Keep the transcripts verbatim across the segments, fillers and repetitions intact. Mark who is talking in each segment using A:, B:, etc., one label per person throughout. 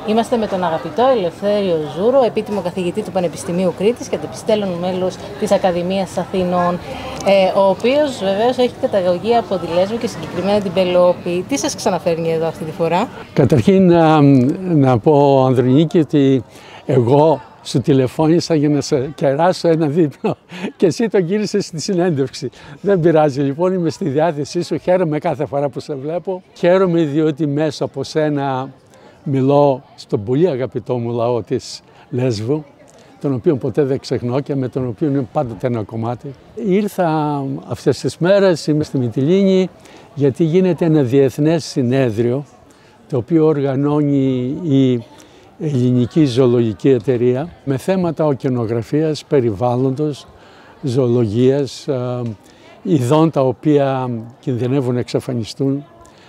A: Είμαστε με τον αγαπητό Ελευθέριο Ζούρο, επίτιμο καθηγητή του Πανεπιστημίου Κρήτης και αντιπιστέλλον μέλος της Ακαδημίας Αθηνών, ε, ο οποίος βεβαίως έχει καταγωγή από τη Λέσβο και συγκεκριμένα την Πελώπη. Τι σας ξαναφέρνει εδώ αυτή τη φορά?
B: Καταρχήν να, να πω, Ανδρονίκη, ότι εγώ σου τηλεφώνησα για να σε κεράσω ένα δείπνο και εσύ το γύρισες στη συνέντευξη. Δεν πειράζει, λοιπόν, είμαι στη διάθεσή σου. Χαίρομαι κάθε φορά που σε βλέπω. Χαίρομαι διότι μέσα από σένα μιλώ στον πολύ αγαπητό μου λαό της Λέσβου, τον οποίο ποτέ δεν ξεχνώ και με τον οποίο είναι πάντοτε ένα κομμάτι. Ήρθα αυτές τις μέρες, είμαι στη Μυτιλήνη, γιατί γίνεται ένα διεθνές συνέδριο, το οποίο οργανώνει η Ελληνική Ζωολογική Εταιρεία, με θέματα οκεανογραφίας, περιβάλλοντος, ζωολογίας, ειδών τα οποία κινδυνεύουν να εξαφανιστούν,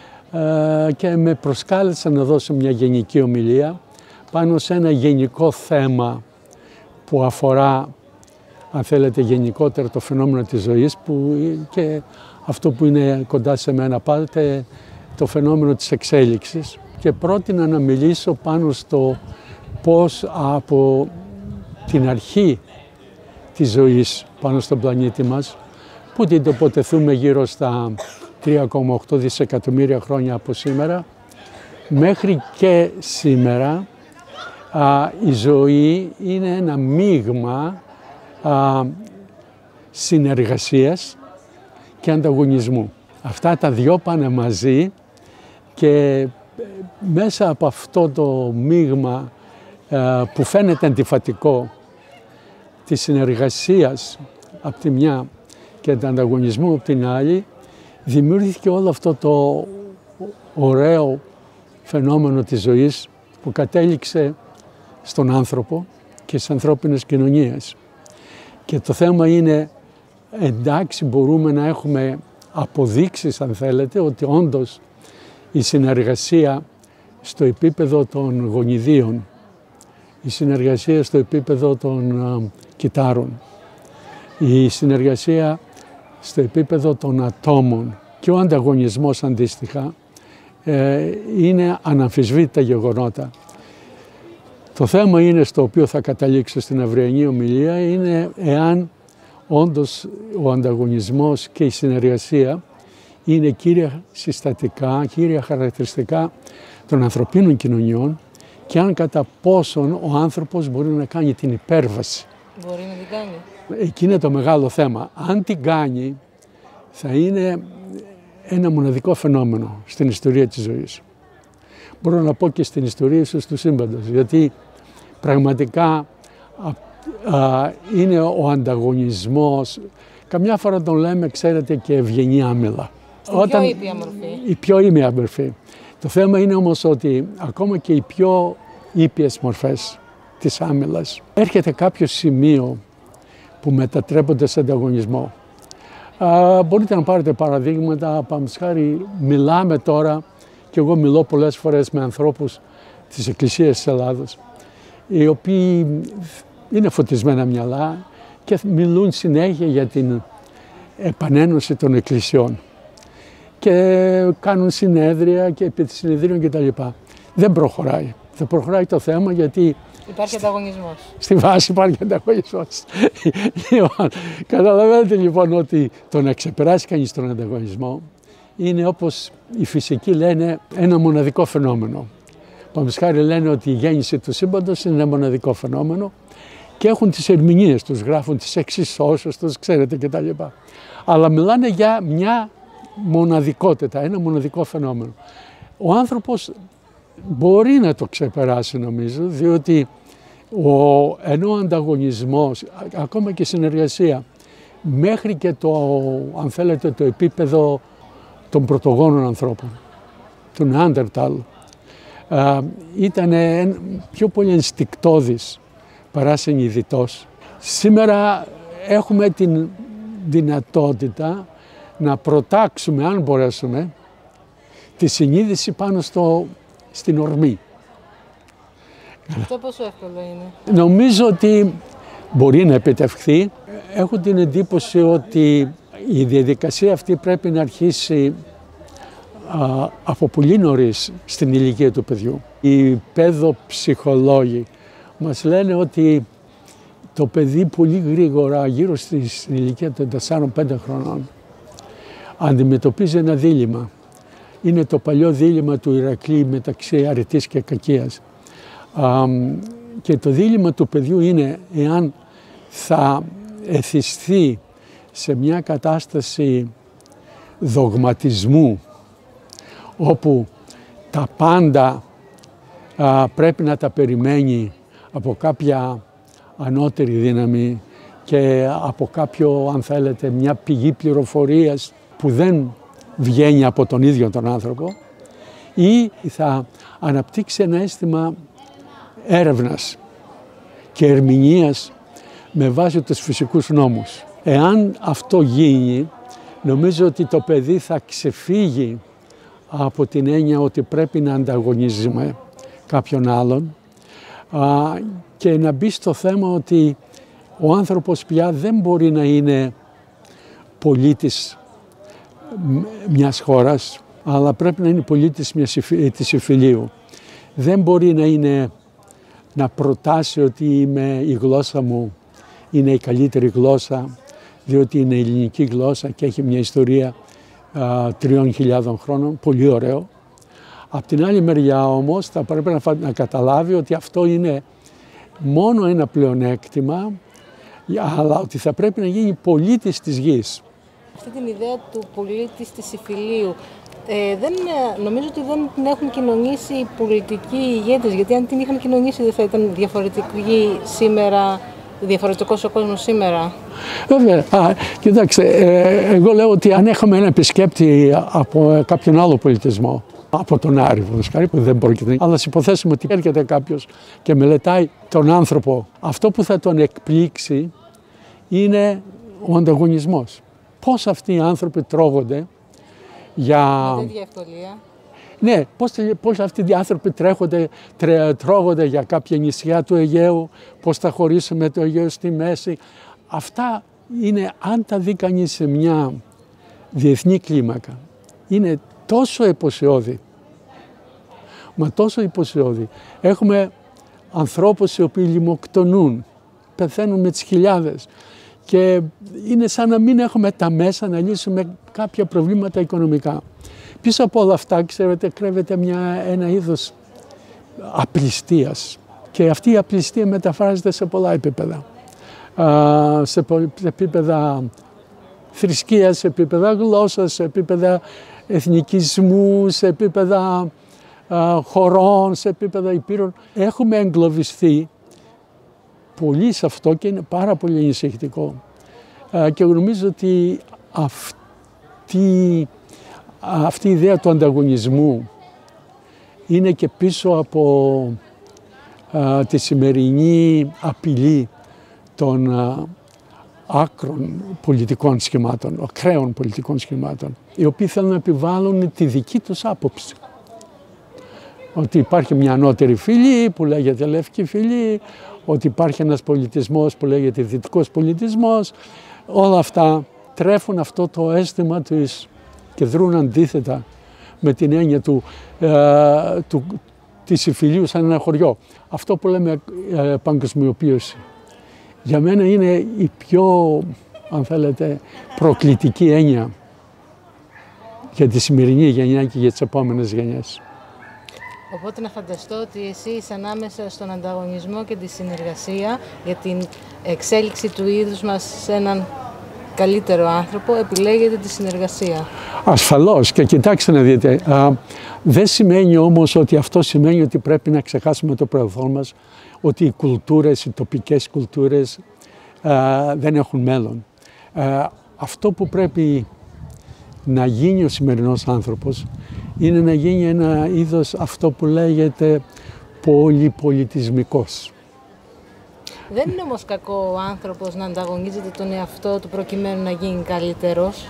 B: και με προσκάλεσαν να δώσω μια γενική ομιλία πάνω σε ένα γενικό θέμα που αφορά, αν θέλετε, γενικότερα το φαινόμενο της ζωής, που και αυτό που είναι κοντά σε μένα πάντα, το φαινόμενο της εξέλιξης, και πρότεινα να μιλήσω πάνω στο πώς από την αρχή της ζωής πάνω στον πλανήτη μας, που την τοποθετούμε γύρω στα τρία κόμμα οκτώ δισεκατομμύρια χρόνια από σήμερα, μέχρι και σήμερα α, η ζωή είναι ένα μείγμα α, συνεργασίας και ανταγωνισμού. Αυτά τα δυο πάνε μαζί και μέσα από αυτό το μείγμα α, που φαίνεται αντιφατικό της συνεργασίας από τη μια και του ανταγωνισμού από την άλλη, δημιούργηκε όλο αυτό το ωραίο φαινόμενο της ζωής που κατέληξε στον άνθρωπο και στις ανθρώπινες κοινωνίες. Και το θέμα είναι, εντάξει, μπορούμε να έχουμε αποδείξεις, αν θέλετε, ότι όντως η συνεργασία στο επίπεδο των γονιδίων, η συνεργασία στο επίπεδο των α, κυτάρων, η συνεργασία στο επίπεδο των ατόμων και ο ανταγωνισμός αντίστοιχα ε, είναι αναμφισβήτητα γεγονότα. Το θέμα είναι, στο οποίο θα καταλήξω στην αυριανή ομιλία, είναι εάν όντως ο ανταγωνισμός και η συνεργασία είναι κύρια συστατικά, κύρια χαρακτηριστικά των ανθρωπίνων κοινωνιών και αν κατά πόσον ο άνθρωπος μπορεί να κάνει την υπέρβαση.
A: Μπορεί να την κάνει.
B: Εκεί είναι το μεγάλο θέμα. Αν την κάνει, θα είναι ένα μοναδικό φαινόμενο στην ιστορία της ζωής. Μπορώ να πω και στην ιστορία ίσως του σύμπαντος, γιατί πραγματικά α, α, είναι ο ανταγωνισμός, καμιά φορά τον λέμε, ξέρετε, και ευγενή άμυλα.
A: Στην Όταν, πιο ήπια μορφή.
B: Η πιο ήπια μορφή. Το θέμα είναι όμως ότι ακόμα και οι πιο ήπιες μορφές της άμυλας, έρχεται κάποιο σημείο που μετατρέπονται σε ανταγωνισμό. Α, μπορείτε να πάρετε παραδείγματα, πάμε χάρη, μιλάμε τώρα, και εγώ μιλώ πολλές φορές με ανθρώπους της Εκκλησίας της Ελλάδος, οι οποίοι είναι φωτισμένα μυαλά και μιλούν συνέχεια για την επανένωση των εκκλησιών και κάνουν συνέδρια και επί της συνεδρίων κτλ. Δεν προχωράει. Δεν προχωράει το θέμα γιατί
A: υπάρχει ανταγωνισμός.
B: Στη βάση υπάρχει ανταγωνισμός. Λοιπόν, καταλαβαίνετε λοιπόν ότι το να ξεπεράσει κανείς τον ανταγωνισμό είναι, όπως οι φυσικοί λένε, ένα μοναδικό φαινόμενο. Παραδείγματος χάρη λένε ότι η γέννηση του σύμπαντος είναι ένα μοναδικό φαινόμενο και έχουν τις ερμηνείες τους, γράφουν τις εξισώσεις τους, ξέρετε, κτλ. Αλλά μιλάνε για μια μοναδικότητα, ένα μοναδικό φαινόμενο. Ο άνθρωπος μπορεί να το ξεπεράσει, νομίζω, διότι ο, ενώ ο ανταγωνισμός, ακόμα και η συνεργασία, μέχρι και το, αν θέλετε, το επίπεδο των πρωτογόνων ανθρώπων, του Νεάντερταλ, ήταν πιο πολύ ενστικτώδης παρά συνειδητός. Σήμερα έχουμε την δυνατότητα να προτάξουμε, αν μπορέσουμε, τη συνείδηση πάνω στο, στην ορμή.
A: Αυτό πόσο εύκολο είναι?
B: Νομίζω ότι μπορεί να επιτευχθεί. Έχω την εντύπωση ότι η διαδικασία αυτή πρέπει να αρχίσει α, από πολύ νωρίς στην ηλικία του παιδιού. Οι παιδοψυχολόγοι μας λένε ότι το παιδί πολύ γρήγορα, γύρω στην ηλικία των τεσσάρων πέντε χρονών, αντιμετωπίζει ένα δίλημμα. Είναι το παλιό δίλημμα του Ηρακλή μεταξύ αρετής και κακίας. Α, και το δίλημμα του παιδιού είναι εάν θα εθιστεί σε μια κατάσταση δογματισμού, όπου τα πάντα α, πρέπει να τα περιμένει από κάποια ανώτερη δύναμη και από κάποιο, αν θέλετε, μια πηγή πληροφορίας που δεν βγαίνει από τον ίδιο τον άνθρωπο, ή θα αναπτύξει ένα αίσθημα έρευνας και ερμηνείας με βάση τους φυσικούς νόμους. Εάν αυτό γίνει, νομίζω ότι το παιδί θα ξεφύγει από την έννοια ότι πρέπει να ανταγωνίζουμε κάποιον άλλον α, και να μπει στο θέμα ότι ο άνθρωπος πια δεν μπορεί να είναι πολίτης μιας χώρας, αλλά πρέπει να είναι πολίτης μιας, της υφηλίου. Δεν μπορεί να είναι να προτάσει ότι είμαι, η γλώσσα μου είναι η καλύτερη γλώσσα, διότι είναι η ελληνική γλώσσα και έχει μια ιστορία α, τριών χιλιάδων χρόνων, πολύ ωραίο. Απ' την άλλη μεριά όμως θα πρέπει να, να καταλάβει ότι αυτό είναι μόνο ένα πλεονέκτημα, αλλά ότι θα πρέπει να γίνει πολίτης της γης.
A: Αυτή την ιδέα του πολίτης της υφηλίου, ε, δεν, νομίζω ότι δεν την έχουν κοινωνήσει οι πολιτικοί ηγέτες, γιατί αν την είχαν κοινωνήσει δεν θα ήταν διαφορετική σήμερα, διαφορετικός ο κόσμος σήμερα.
B: Βέβαια. Α, κοιτάξτε, ε, εγώ λέω ότι αν είχαμε ένα επισκέπτη από κάποιον άλλο πολιτισμό, από τον Άριβο, που δεν πρόκειται, αλλά ας υποθέσουμε ότι έρχεται κάποιος και μελετάει τον άνθρωπο, αυτό που θα τον εκπλήξει είναι ο ανταγωνισμός. Πώς αυτοί οι άνθρωποι τρώγονται για...
A: Με τέτοια ευκολία.
B: Ναι, πώς, πώς αυτοί οι άνθρωποι τρέχονται, τρε, τρώγονται για κάποια νησιά του Αιγαίου, πώς θα χωρίσουμε το Αιγαίο στη μέση. Αυτά είναι, αν τα δει κανείς σε μια διεθνή κλίμακα, είναι τόσο εποσιώδη. Μα τόσο εποσιώδη. Έχουμε ανθρώπους οι οποίοι λιμοκτονούν, πεθαίνουν με τις χιλιάδες. Και είναι σαν να μην έχουμε τα μέσα να λύσουμε κάποια προβλήματα οικονομικά. Πίσω από όλα αυτά, ξέρετε, κρύβεται μια, ένα είδος απληστίας. Και αυτή η απληστία μεταφράζεται σε πολλά επίπεδα. Α, σε επίπεδα θρησκείας, σε επίπεδα γλώσσας, σε επίπεδα εθνικισμού, σε επίπεδα α, χωρών, σε επίπεδα υπήρων. Έχουμε εγκλωβιστεί πολύ σε αυτό και είναι πάρα πολύ ανησυχητικό. Και νομίζω ότι αυτή, αυτή η ιδέα του ανταγωνισμού είναι και πίσω από α, τη σημερινή απειλή των α, άκρων πολιτικών σχημάτων, ακραίων πολιτικών σχημάτων, οι οποίοι θέλουν να επιβάλλουν τη δική τους άποψη. Ότι υπάρχει μια ανώτερη φυλή που λέγεται λευκή φυλή, ότι υπάρχει ένας πολιτισμός που λέγεται δυτικός πολιτισμός. Όλα αυτά τρέφουν αυτό το αίσθημα της και δρούν αντίθετα με την έννοια του, ε, του, της υφηλίου σαν ένα χωριό. Αυτό που λέμε ε, παγκοσμιοποίηση. Για μένα είναι η πιο, αν θέλετε, προκλητική έννοια για τη σημερινή γενιά και για τις επόμενες γενιές.
A: Οπότε να φανταστώ ότι εσύ είσαι ανάμεσα στον ανταγωνισμό και τη συνεργασία για την εξέλιξη του είδους μας σε έναν καλύτερο άνθρωπο, επιλέγετε τη συνεργασία.
B: Ασφαλώς, και κοιτάξτε να δείτε, α, δεν σημαίνει όμως ότι αυτό σημαίνει ότι πρέπει να ξεχάσουμε το παρελθόν μας, ότι οι κουλτούρες, οι τοπικές κουλτούρες α, δεν έχουν μέλλον. Α, αυτό που πρέπει να γίνει ο σημερινός άνθρωπος είναι να γίνει ένα είδος αυτό που λέγεται πολυπολιτισμικός.
A: Δεν είναι όμως κακό ο άνθρωπος να ανταγωνίζεται τον εαυτό του προκειμένου να γίνει καλύτερος.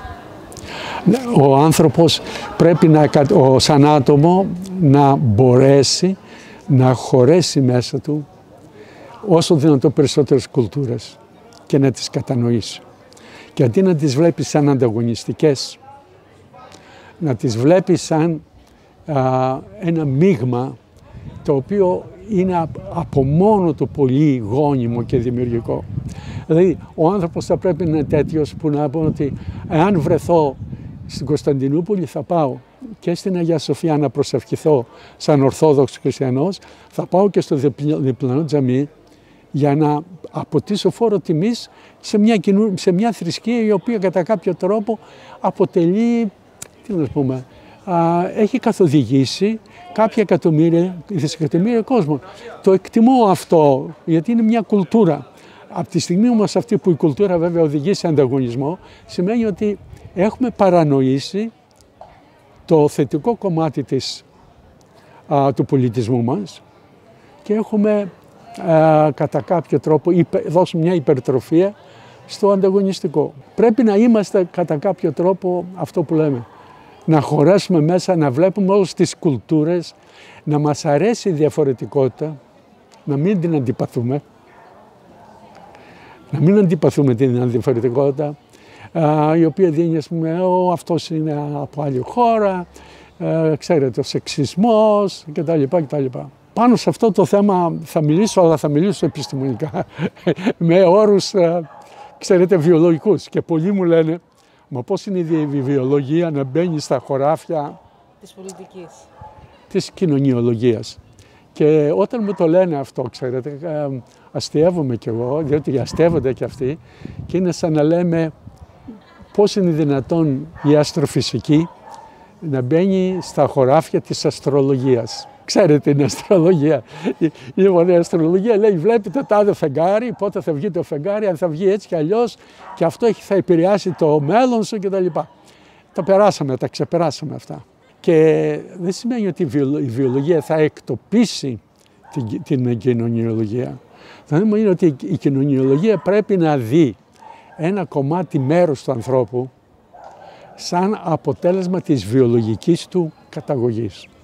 B: Ο άνθρωπος πρέπει να, ο, σαν άτομο να μπορέσει να χωρέσει μέσα του όσο δυνατό περισσότερες κουλτούρες και να τις κατανοήσει. Και αντί να τις βλέπει σαν ανταγωνιστικές, να τις βλέπεις σαν α, ένα μείγμα το οποίο είναι από μόνο του πολύ γόνιμο και δημιουργικό. Δηλαδή, ο άνθρωπος θα πρέπει να είναι τέτοιος που να πω ότι εάν βρεθώ στην Κωνσταντινούπολη θα πάω και στην Αγία Σοφιά να προσευχηθώ σαν Ορθόδοξος Χριστιανός, θα πάω και στο διπλανό τζαμί για να αποτίσω φόρο τιμής σε μια, κοινού, σε μια θρησκεία η οποία κατά κάποιο τρόπο αποτελεί, τι να πούμε, α, έχει καθοδηγήσει κάποια εκατομμύρια, δισεκατομμύρια κόσμων. Το εκτιμώ αυτό γιατί είναι μια κουλτούρα. Από τη στιγμή όμως αυτή που η κουλτούρα βέβαια οδηγεί σε ανταγωνισμό, σημαίνει ότι έχουμε παρανοήσει το θετικό κομμάτι της, α, του πολιτισμού μας και έχουμε α, κατά κάποιο τρόπο υπε, δώσει μια υπερτροφία στο ανταγωνιστικό. Πρέπει να είμαστε κατά κάποιο τρόπο αυτό που λέμε, να χωρέσουμε μέσα, να βλέπουμε όλες τις κουλτούρες, να μας αρέσει η διαφορετικότητα, να μην την αντιπαθούμε, να μην αντιπαθούμε την διαφορετικότητα, η οποία δίνει, ας πούμε, ο, αυτός είναι από άλλη χώρα, ε, ξέρετε, ο σεξισμός κτλ. κτλ. Πάνω σε αυτό το θέμα θα μιλήσω, αλλά θα μιλήσω επιστημονικά, με όρους, ε, ξέρετε, βιολογικούς. Και πολλοί μου λένε, μα πώς είναι η βιολογία να μπαίνει στα χωράφια
A: της πολιτικής,
B: της κοινωνιολογίας. Και όταν μου το λένε αυτό, ξέρετε, ε, αστείευομαι κι εγώ, διότι αστείευονται κι αυτοί, και είναι σαν να λέμε πώς είναι δυνατόν η αστροφυσική να μπαίνει στα χωράφια της αστρολογίας. Ξέρετε την αστρολογία. Λοιπόν, η αστρολογία λέει, βλέπετε το τάδε φεγγάρι, πότε θα βγει το φεγγάρι, αν θα βγει έτσι κι αλλιώς, και αυτό θα επηρεάσει το μέλλον σου κτλ. Τα περάσαμε, τα ξεπεράσαμε αυτά. Και δεν σημαίνει ότι η βιολογία θα εκτοπίσει την, την κοινωνιολογία. Το θέμα είναι ότι η κοινωνιολογία πρέπει να δει ένα κομμάτι μέρος του ανθρώπου σαν αποτέλεσμα της βιολογικής του καταγωγής.